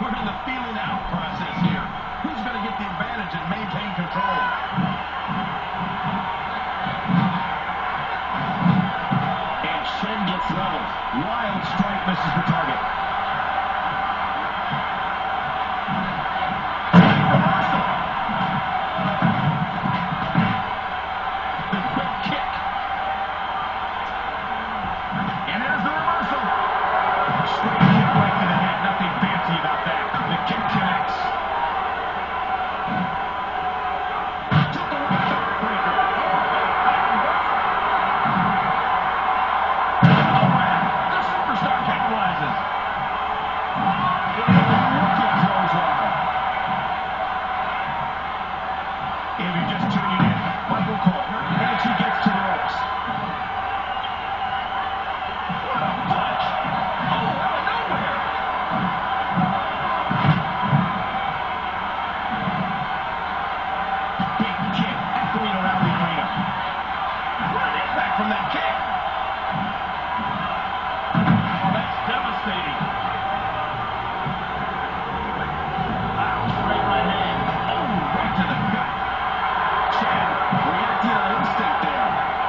We're in the feeling out process here. Who's going to get the advantage and maintain control? And Chen gets leveled. Wild strike misses the target. Reversal. The quick kick. And there's the reversal. Straight kick right to the head. Nothing fancy about that. The kick connects. To the right. Breaker. The superstar capitalizes. Wicked clothesline. If you're just tuning in, Michael Cole, as he gets to the ropes. What a punch! Oh, out of nowhere! Big kick echoing around the arena. What an impact from that kick! Oh, that's devastating. Wow, straight right hand. Oh, right to the gut. Chen reacting on instinct there.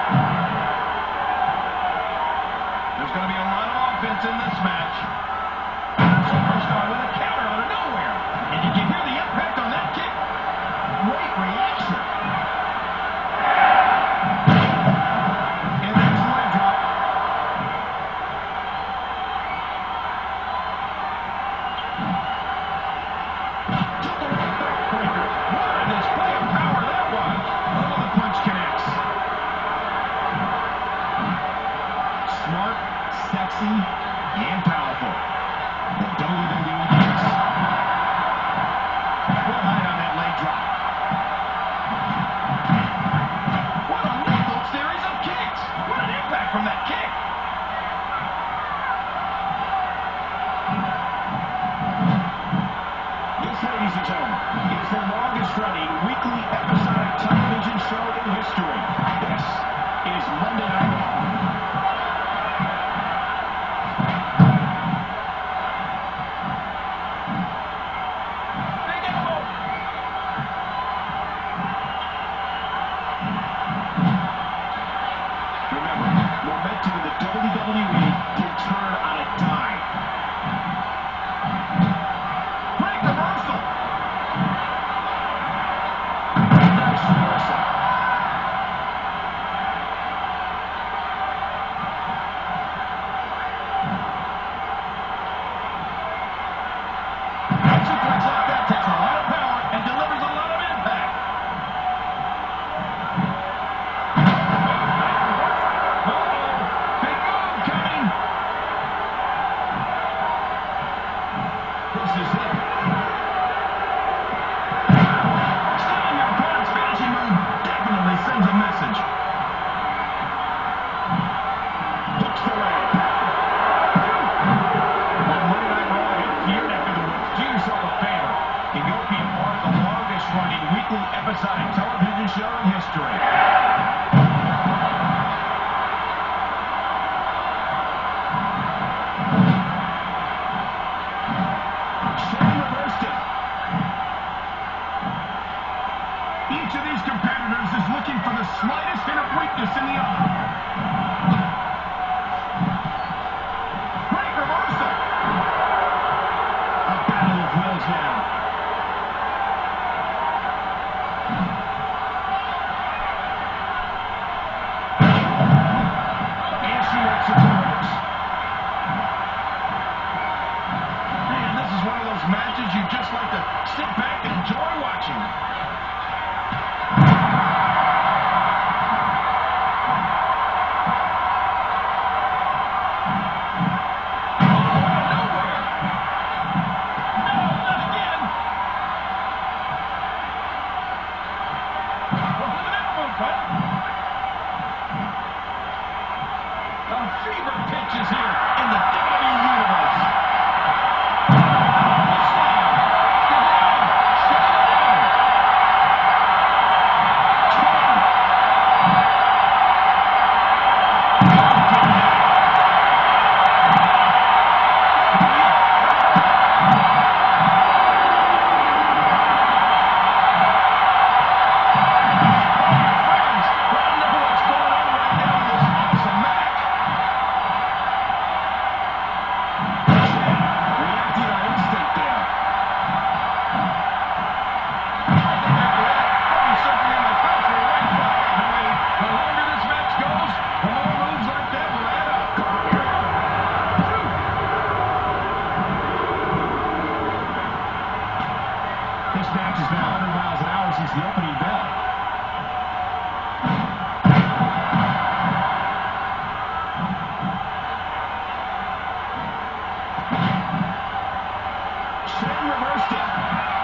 There's going to be a lot of offense in this match. Superstar with a counter out of nowhere. And you can hear the impact on that kick. Great reaction. And that's the leg drop. To the right backbreaker. What a display of power that was. Oh, the punch connects. Smart, sexy, and powerful. The WWE kicks. We'll hide on that leg drop. What a lethal series of kicks. What an impact from that kick. This, ladies and gentlemen, is the longest running weekly episodic television show in history. This is Monday Night Raw. Big elbow. Remember, momentum in the WWE can turn on a dime. Great reversal. Nice reversal. A suplex like that takes a lot of power and delivers a lot of impact. Big move coming. This is it. Stealing your opponent's finishing move definitely sends a message. Hooks the leg. On Monday Night Raw, you're here after the woods. Do yourself a favor and go be a part of the longest running weekly episodic television show in history. Chen reversed it. Each of these competitors is looking for the slightest hint of weakness in the other. Great reversal. A battle of wills now. And she works it to the ropes. Man, this is one of those matches you just like to sit back and enjoy watching. Fever pitches here in the WWE Universe. The slam. The ground. Shut it down. match has been 100 miles an hour since the opening bell. Chen reversed it.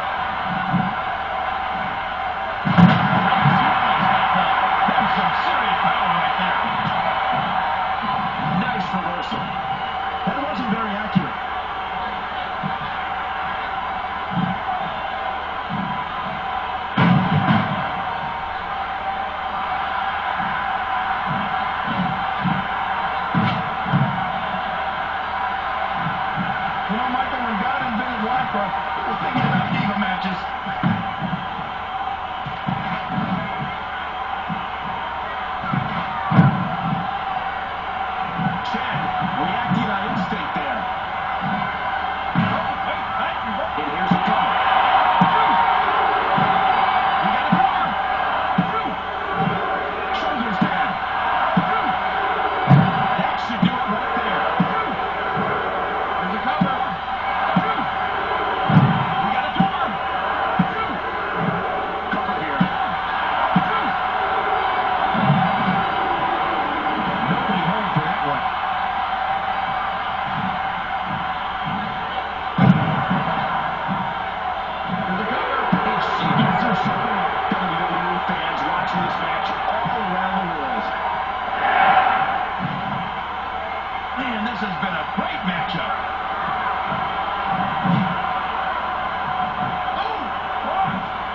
That's some serious power right there. Nice reversal. That wasn't very accurate. You know, Michael, when God invented Wi-Fi, he was thinking about diva matches. Chen reacting on instinct there. And here's a cover. We got a cover. Shoulders down. That should do it right there. There's a cover. We got a cover. Cover here. Nobody home for that one. There's a cover. It's seconds or something. WWE fans watching this match all around the world. Man, this has been a great matchup. Oh, what?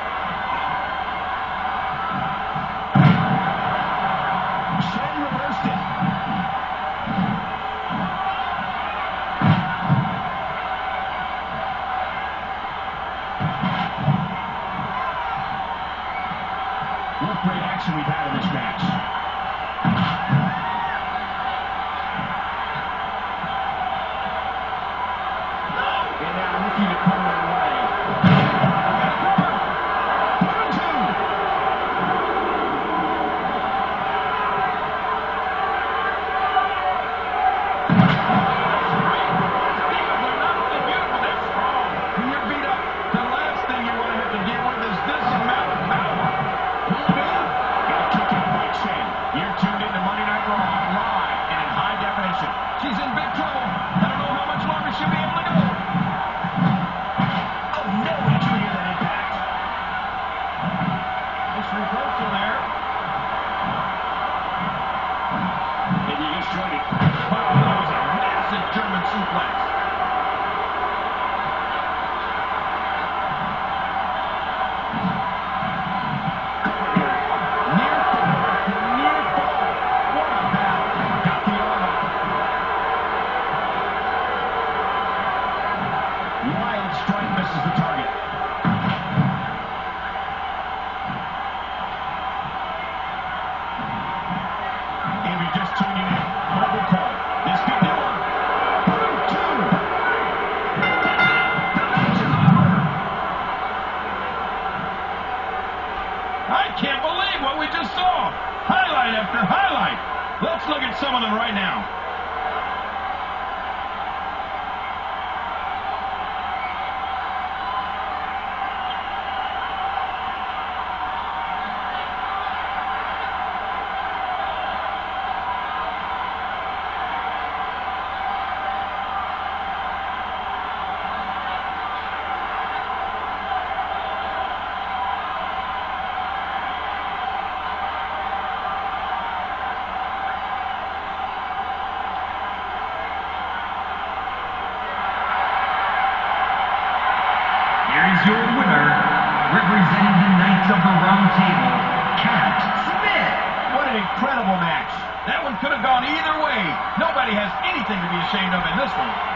Chen reversed it. What great action we've had in this match. And now looking to cover it away. One, two. When you're beat up, the last thing you want to have to deal with is this amount of power. And a kick out by Chen. You're tuned into Monday Night Raw live and in high definition. She's in big trouble. I don't know how much longer she'll be able to go. Oh, no, did you hear that impact? Nice reversal there. And you just showed it. Wow, that was a massive German suplex. Near fall. What a battle. Got the arm up. Wild strike misses the target. And we're just tuning in. Mobile call. This could do it. 1, 2. The match is over. I can't believe what we just saw. Highlight after highlight. Let's look at some of them right now. Here is your winner, representing the Knights of the Round Table, Kat Smith. What an incredible match. That one could have gone either way. Nobody has anything to be ashamed of in this one.